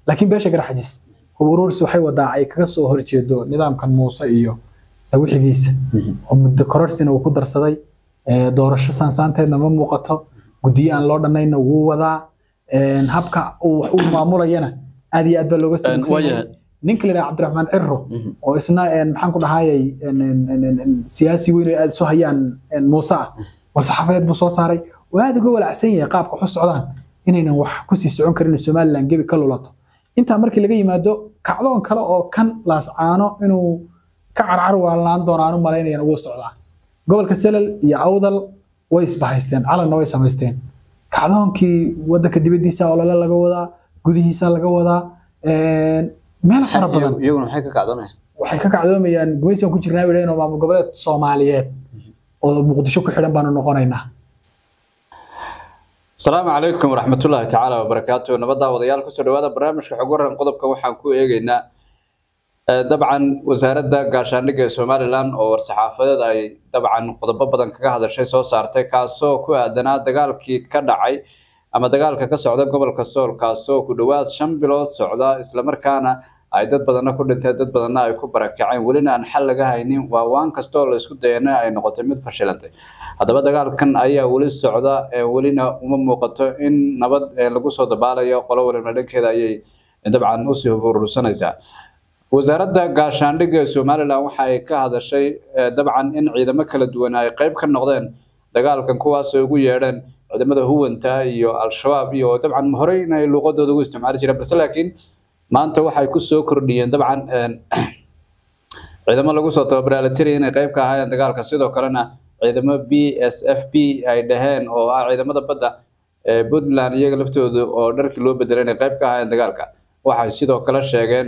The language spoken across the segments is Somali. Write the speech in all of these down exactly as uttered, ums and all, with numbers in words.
laakiin beesha garxajis urursi waxay wadaa ay kaga soo horjeedo nidaamkan Muuse iyo wixigiisa oo muddo kororsina uu ku darsaday doorasho saansaanteedna ma muuqato gudiyo aan loo dhanayna wuu wadaa habka uu wax u maamulayana aad iyo aad baa looga sameeyay ninka la yiraahdo Cabdiraxmaan Cirro oo isna maxaan ku dhahaayay siyaasi weyn oo aad soo hayaan Muuse war saxaafeed buu soo saaray oo aad uga walacsan yahay qaabka wax socdaan inaynan wax ku sii socon karin Soomaaliland gebi ka lulato inta markii laga yimaado kacdoon kale oo kan laas caano inuu ka carcar waalaan doonaan u maleynayaan ugu socdaa gobolka Salal iyo Awdal way isbahaysteen calanna way sameysteen kacdoonkii wadanka dibadiisa oo laga wadaa gudihiisa laga wadaa een meel fara badan iyaguna waxay ka kacdoonayaan waxay ka kacdoomayaan gumaysiga ku jirnaa wiilayno maamul goboleed Soomaaliyeed oo Muqdisho ku xidhan baan noqonaynaa. السلام عليكم ورحمة الله تعالى وبركاته نبض وضيال كسر هذا برنامج حجورا قضبك وحن كو إيجينا طبعا وزارة قاشانك سوماليلاند أو الصحافة أي طبعا قضب بدن كه هذا الشيء سو صارته كاسو كو أدنى دجال كي كدعي أما دجال كسعودة قبل كسول كاسو كدوات شم بلاد سعودة إسلام ركانا عدد بدنا كل تعداد بدنا يكون بركعين ولنا نحل جهيني ووان كستول يسكت دينا أي نقطة مد فشلته هذا بدأ قال كان أيه ولي السعودة ولنا أمم وقته إن نبض لقصة دبالة يا قلوا ولا ملك هذا أي طبعا أسيه برسنا إذا وزارة قاشاندق سوماليلاند وحي كهذا الشيء طبعا إن عيدا مكلا دونا قريب كان نقدين دقال كان كواس يقول يرن هذا ماذا هو انتهى يو الشباب يو طبعا مهرين اللغة دو استعمال جرا بس لكن ما أنت وحي كسو كرديين طبعا عيدا ما لقصة تبرالترين قريب كهاي دقال كسيدو كرنا عندما بي اس اف بي اي دهان او عندما بدا Puntland iyaga laftooda oo dharkii loo bedelayna qayb ka ahaayeen dagaalka waxay sidoo kale sheegeen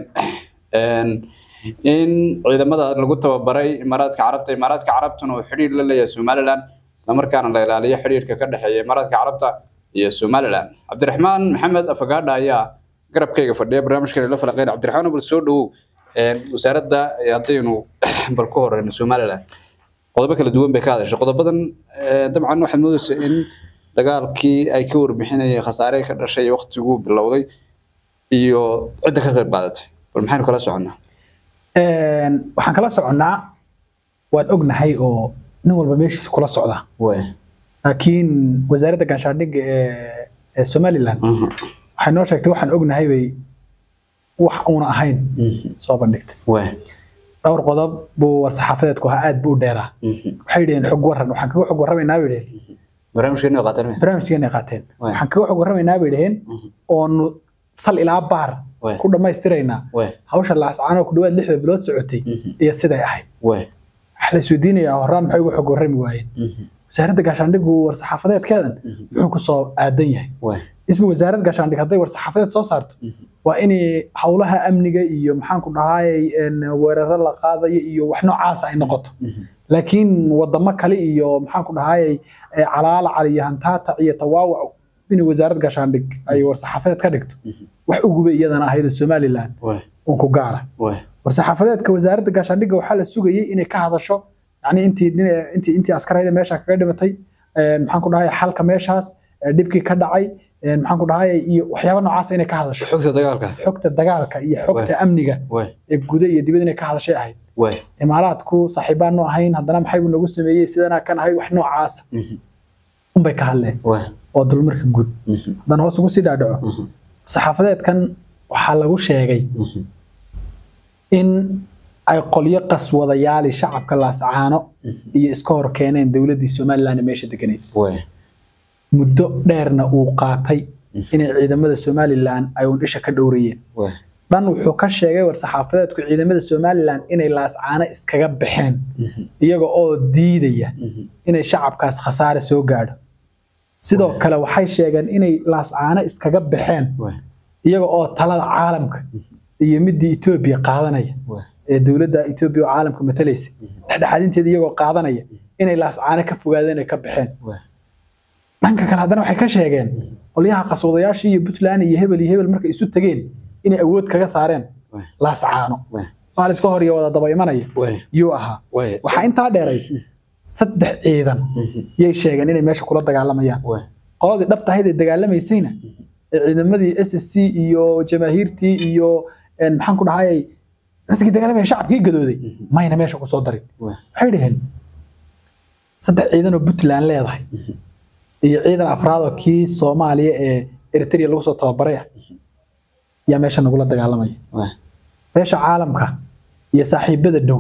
in ciidamada lagu tababaray Imaaraadka Carabta Imaaraadka Carabtuna oo xiriir la leeyahay Somaliland isla markaana la ilaaliyo xiriirka ka dhaxeeya Imaaraadka Carabta iyo Somaliland Cabdiraxmaan Maxamed Afagaadha ayaa garabkayga fadhiya barnaamijkan la falaqeyn Cabdiraxmaan bal soo dhaw wasaaradda hadaynu bal ku horeyno Somaliland qodobo kala duwan bay ka hadashay qodobadan dabcan waxa moodaysa in dagaalkii ay ka warbixinayeen khasaare ka dhashay waqtigu bilowday iyo cid ka qayb qaadatay bal maxaan kala soconaa een waxaan kala soconaa waan ognahay oo nin walba meeshiisa kula socda way laakiin wasaaradda gaashaandhigga ee Somaliland waxay noo sheegtay waxaan ognahay bay wax uuna ahayn soo bandhigtay way dhowr qodob buu saxaafadeedku aad buu dheeraa waxay yiraahdeen xog waran waxaan kaga xog waramaynaa bay yiraahdeen barnaamijkeena qaateen barnaamijkeena qaateen waxaan kaga xog waramaynaa bay yiraahdeen oo sal ilaa baar ku dhameystirayna hawsha la ascaano ku dhawaad lixda bilood socotay iyo siday ahayd way waxa la suudiinaya horaan maxay ugu xog warami waayeen wasaaradda gaashaandhiggu war saxaafadeedkeedan wuxuu ku soo aadan yahay way isma wasaaradda gaashaandhig haday war saxaafadeed soo saarto waa in hawlaha amniga iyo maxaan ku dhahay weeraro la qaadayo iyo wax noocaas ay noqoto laakiin wadamo kale iyo maxaan ku dhahay calaala caliyo hantaata iyo tawaawac in wasaaradda gaashaandhig ay war saxaafadeed ka dhigto wax ugu bay iyadana ahayd Somaliland oo ku gaara war saxaafadeedka wasaaradda gaashaandhigga waxa la sugayay inay ka hadasho yani intii intii intii askarayda meesha kaga dhimatay maxaan ku dhahay xalka meeshaas dibkii ka dhacay maxaan ku dhahay iyo waxyaabo noocaas inay ka hadasho xogta dagaalka xogta dagaalka iyo xogta amniga ee guud iyo dibadda inay ka hadashay ahayd way Imaaraadku saaxiibaan noo ahayn haddana maxay uu nagu sameeyay sidana kan ahay wax noocaas um bay ka hadleen way oo dulmarka guud haddana hoos ugu sii dhaadhaco saxaafadeedkan waxa lagu sheegay in ay qolyo qaswadayaal shacabka la ascaano iyo iska hor keeneen dawladda Somaliland meesha deganeed way muddo dheerna uu qaatay in ciidamada Somaliland ay u dhisha ka dhowriyeen way dan wuxuu ka sheegay war saxaafadeedku ciidamada Somaliland inay laas caana iskaga baxeen iyaga oo diidaya inay shacabkaas khasaare soo gaadho sidoo kale waxay sheegeen inay laas caana iskaga baxeen iyaga oo talada caalamka iyo midii Ethiopia qaadanaya ee dawladda Ethiopia oo caalamka matalaysa dhexdhexaadinteeda iyagoo qaadanaya inay laas caana ka fogaadeen ay ka baxeen dhanka kale haddana waxay ka sheegeen qolyaha qaswadayaasha iyo Puntland iyo hebel iyo hebel markay isu tageen inay awood kaga saareen laas caano waxa iska hor iyo wada daba imanaya iyo aha waxa inta dheeray saddex ciidan yay sheegeen inay meesha kula dagaalamayaan qoladii dhabta ahayd ee dagaalameysayna ciidamadii S S C iyo jamaahiirtii iyo maxaan ku dhahay dadkii dagaalamay shacabkii gadooday mayna meesha ku soo darin waxay dhaheen saddex ciidan oo Puntland leedahay iyo ciidan afraad oo kii Soomaaliya ee Eritrea lagu soo tababaray yaa meesha nagula dagaalamay meesha caalamka iyo saaxiibada dhow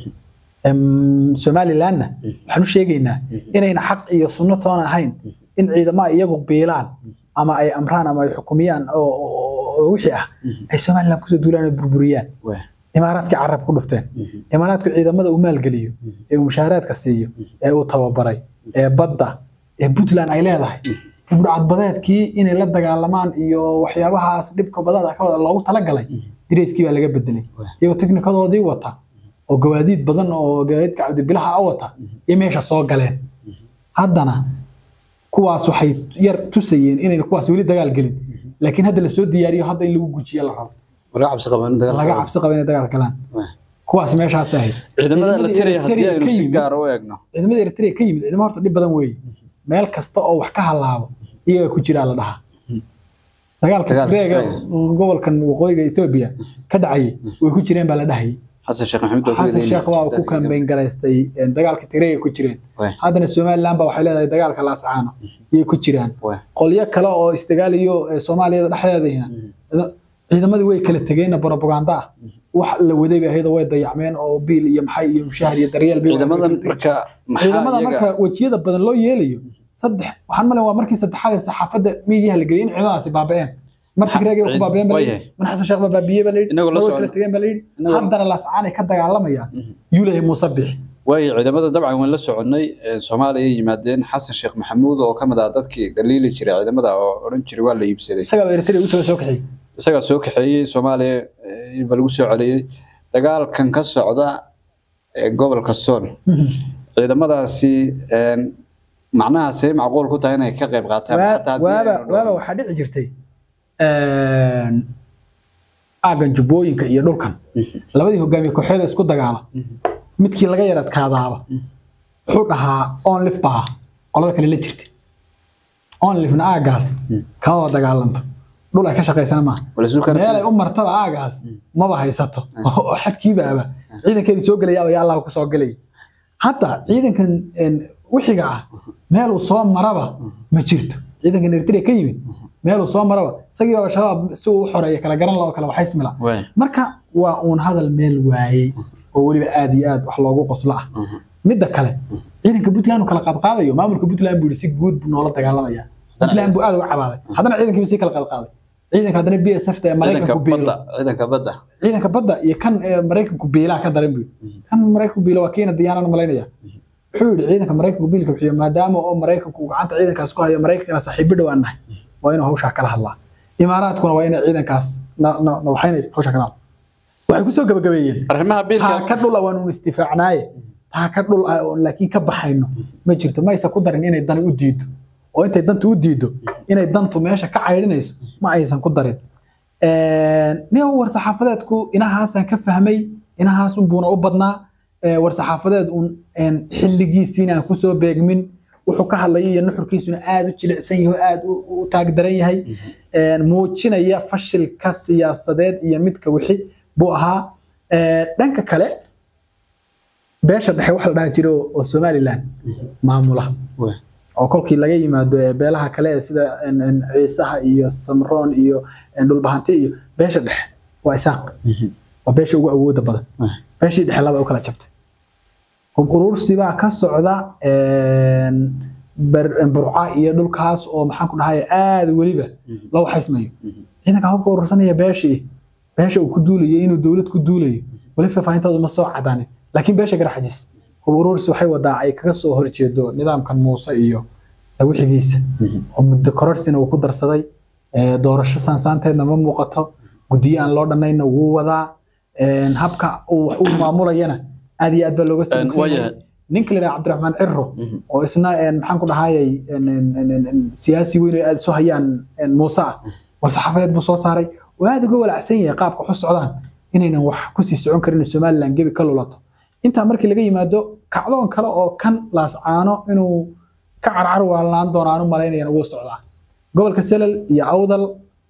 Somaliland waxaanu sheegaynaa inayna xaq iyo sunno toona ahayn in ciidamada iyagu beelaan ama ay amraan ama ay xukumiyaan oo wixii ah ay Somaliland ku soo duulaan oo burburiyaan imaaraadka carab ku dhufteen imaaraadka ciidamada uu maalgeliyo ee uu mushaaraadka siiyo ee uu tababaray ee badda ee Puntland ay leedahay burcad badeedkii inay la dagaalamaan iyo waxyaabahaas dhibka badada ka wada loogu tala galay direyskii baa laga bedelay iyagoo tiknikadoodii wata oo gawaadiid badan oo gaadiidka cabdi bilaha ah wata iyo meesha soo galeen haddana kuwaas waxay yar tusayeen inay kuwaas wali dagaal galin laakiin hadda la soo diyaariyo hadda in lagu gujiyo la rabo laga cabsi qabo in dagaal laga cabsi qabo in dagaal galaan kuwaas meeshaas ahay ciidamada la tiriyay hadii aynu si gaar u eegno ciidamada Eritrea ka yimid ciidamada horta dib badan weey meel kasta oo wax ka halaabo iyaga ku jira la dhahaa dagaalka Tigreega gobolkan waqooyiga Ethiopia ka dhacay way ku jireen baa la dhahay Xasan Sheekh Maxamed oo Xasan Sheekh waa ku campaign gareystay dagaalka Tigreega ku jireen haddana Somaliland baa waxay leedahay dagaalka Laascaano iyo ku jiraan qolyo kale oo istigaaliyo Soomaaliya dhexdeeda ciidamadii way kala tageen propaganda wax la waday bay ahayd way dayacmeen oo biil iyo maxay iyo mushahar iyo daryeel bay ciidamada marka ciidamada marka wajiyada badan loo yeelayo saddex waxaan malayn waa markii saddexaad saxaafada miidiyaha la geliyay in ciidamadaasi baabeen markii Tigreega ku baabeen bal man Xasan Sheekh baabiyay bal way kala tageen bal haddana Laascaano ka dagaalamayaan yuulay Musabbix way ciidamada dabcan waan la soconay Soomaaliya yimaadeen Xasan Sheekh Maxamuud oo kamid ah dadkii galiili jiray ciidamada oo oran jiray waa la iibsaday isaga Eritrea u soo kaxay isaga soo kaxeeyay Soomaaliya bal ugu soo celiyay dagaalkan ka socda ee gobolka Sool ciidamadaasi een macnaha say macquul ku tahay inay ka qayb qaataan hataa waaba waaba waxa dhici jirtay een aagan jubooyinka iyo dhulkan labadii hogaamiye kooxda isku dagaala midkii laga yarad kaadaaba wuxuu dhahaa on live baa qolada kale la jirtay on live na aagaas ka wada dagaalanto dhul ay ka shaqeysana ma meel ay u martaba aagaas ma ba haysato oo xadkiibaaba ciidankeedii soo galaya ayaa Allah ku soo galay hatta ciidankan wixiga ah meel uu soo maraba ma jirto ciidankan Eritrea ka yimid meel uu soo maraba isagii oo shabaab si uu xoreeyo kala garan loo kala waxay ismila marka waa uun hadal meel waayay oo waliba aad iyo aad wax loogu qosla ah midda kale ciidanka Puntland kala qaad qaadayo maamulka Puntland buu si guud noola dagaalamaya Puntland buu aad uga cabaaday haddana ciidanka si kala qaad qaaday ciidanka haddana B S F ta Mareykanka ku beelo ciidanka badda ciidanka badda iyo kan Mareykanka beela ka daran buu kan Mareykanka beela waa kiina diyaarana malaynaya wuxuu yiri ciidanka Mareykanka beelka bixiyo maadaama oo Mareykanku gacanta ciidankaas ku hayo Mareykanka saaxiibo dhaw anahay waa inuu hawsha kala hadlaa imaaraadkuna waa inay ciidankaas waxayna hawsha kala waxay ku soo gabagabeeyeen arrimaha biilka ka dhul waan u istifaacnaaye taa ka dhul laakiin ka baxayno ma jirto ma aysan ku darin inay dan u diido oo intay dantu u diido inay dantu meesha ka cayrinayso ma aysan ku darin een niyo war saxaafadeedku inahaasan ka fahmay inahaas uu buuna u badnaa war saxaafadeed een xilligiisina ku soo beegmin wuxuu ka hadlayay iyo nuxurkiisuna aad u jilicsan yahay aad u taag daran yahay een muujinaya fashilka siyaasadeed iyo midka wixii buu ahaa ee dhanka kale beesha dhexe wax la dhaha jiro oo Somaliland maamula oo kolkii laga yimaado beelaha kale sida Ciisaha iyo Samroon iyo dhulbahanti iyo beesha dhexe waa isaaq waa beesha ugu awooda badan beesha dhexe laba u kala jabtay hub urursi baa ka socda een burca iyo dhulkaas oo maxaan ku dhahay aad waliba la waxaysmayo ciidanka hubka urursanaya beeshii beesha uu ku duulayo inuu dawlad ku duulayo wali faahfaahintooda ma soo cadaanin laakiin beesha garaxajis hub urursi waxay wadaa ay kaga soo horjeedo nidaamkan Muuse iyo wixigiisa oo muddo kororsina uu ku darsaday ee doorasho saansaanteedna ma muuqato gudiyo aan loo dhanayna wuu wadaa een habka uu wax u maamulayana aad iyo aad baa looga soo ninka la Cabdiraxmaan Cirro oo isna een maxaan ku dhahayay een siyaasi weyn oo aad soo hayaan Muuse oo saxaafad buu soo saaray oo aad uga walacsan yahay qaabka wax socdaan inaynan wax ku sii socon karin Somaliland gebi ka lulato inta markii laga yimaado kacdoon kale oo kan Laascaano inuu ka carcar waalaan doonaan u maleynayaan uu socdaa gobolka Salal iyo Awdal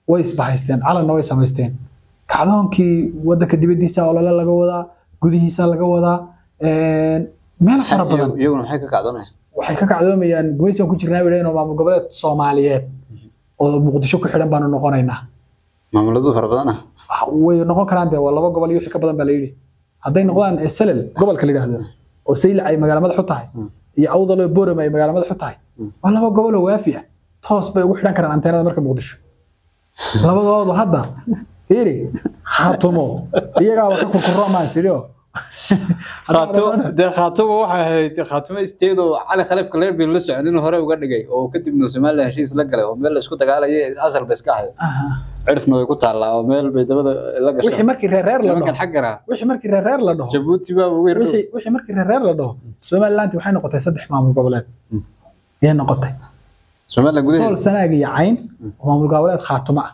way isbahaysteen calanna way samaysteen kacdoonkii waddanka dibadiisa oo lala laga wadaa gudihiisa laga wadaa meel fara badan iyaguna maxay ka kacdoonayaan waxay ka kacdoomayaan gumaysigan ku jirnaa wiilay inuu maamul goboleed Soomaaliyeed oo Muqdisho ku xidhan baanu noqonaynaa maamuladu fara badan ah way noqon karaan de waa laba gobol iyo wixii ka badan baa la yiri hadday noqdaan Salel gobolka la yiraahdo oo Saylac ay magaalada madax u tahay iyo Awdal iyo Boorama ay magaalada madax u tahay waa laba gobol oo waafi ah toos bay ugu xidhan karaan anteenada marka Muqdisho labadoodu hadda fiiri khaatumo iyaga waxa ku koroomaan siriyo خاتم ده خاتم واحد خاتم استيدو على خلف كلير بين لسه إنه هراء وقدقي أو كتب إنه سمال له شيء سلقله ومال اسكت قال يه أصل بس كاهل عرف إنه يقطع الله ومال بيتبدا لقى وحي مركي رير لا ممكن حقرها وحي مركي رير لا ده جبوتي بقى وير وحي وحي مركي رير لا ده سمال لا أنت وحين نقطة صدح مع مقابلات يه نقطة سمال لقولي صول سنة عين ومع مقابلات خاتمة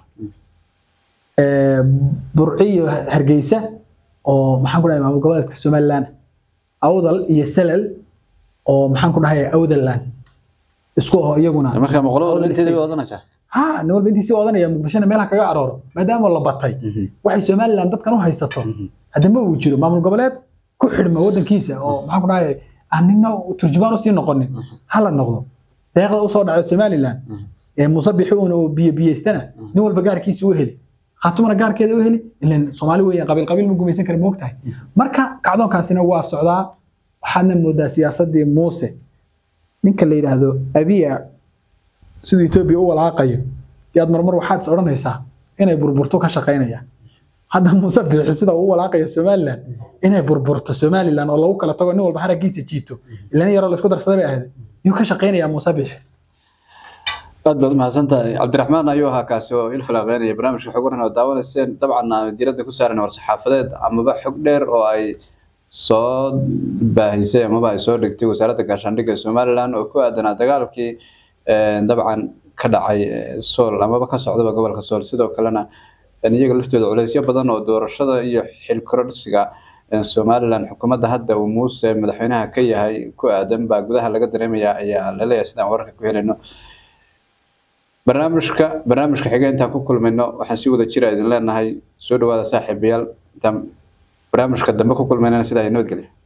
برعي هرجيسة oo maxaan ku dhahay maamul goboleedka Soomaaliland Awdal iyo Salel oo maxaan ku dhahay Awdalland isku oo iyaguna marka maqluub intii way wadanaysaa ha noo bintiisi wadanaya Muqdishona meelaha kaga arooro maadaama la batay waxay Soomaaliland dadkan u haysato hadama uu jiro maamul goboleed ku xidhma wadankiisa oo maxaan ku dhahay anina turjubaan u sii noqonin hala noqdo deeqda u soo dhacay Soomaaliland ee musabixuun oo biyo biyeystana nin walba gaarkiisa u heli خاتمنا قار كذا وهلي إلا صومالي ويا قبيل قبيل ممكن يسكر موقتها مركا قعدون كاسنا واس عضاء وحنا مدة سياسة دي موسى من كل اللي هذا أبيع سوي توبي أول عاقية ياد مرمر وحاد صورنا يسا هنا بربرتوك شقينا يا هذا موسى بيحس ده أول عاقية السومالي هنا بربرت السومالي لأن الله وكلا طبعا نقول بحرك جيس جيتو اللي أنا يرى الأسكودر صدق هذا يوكا شقينا يا موسى بيح aad baad mahadsantahay Cabdiraxmaan ayuu ahaa kaasi oo il falaqeynaya barnaamijka xogurna oo daawanayeen dabcan diiradda ku saaran war saxaafadeed amaba xog dheer oo ay soo baahisay amaba ay soo dhigtay wasaaradda gaashaandhigga Soomaaliland oo ku aadanaa dagaalkii dabcan ka dhacay Sool amaba ka socda gobolka Sool sidoo kalena iyaga laftooda culeysyo badan oo doorashada iyo xil kororsiga Soomaaliland xukuumadda hadda uu Muuse madaxweynaha ka yahay ku aadan baa gudaha laga dareemayaa ayaa la leeyahay sidaan wararka ku helayno barnaamijka barnaamijka xiga intaan ku kulmayno waxaan si wada jira idin leenahay soo dhawaada saaxiibayaal barnaamijka dambe ku kulmayna sida ay noo geliyo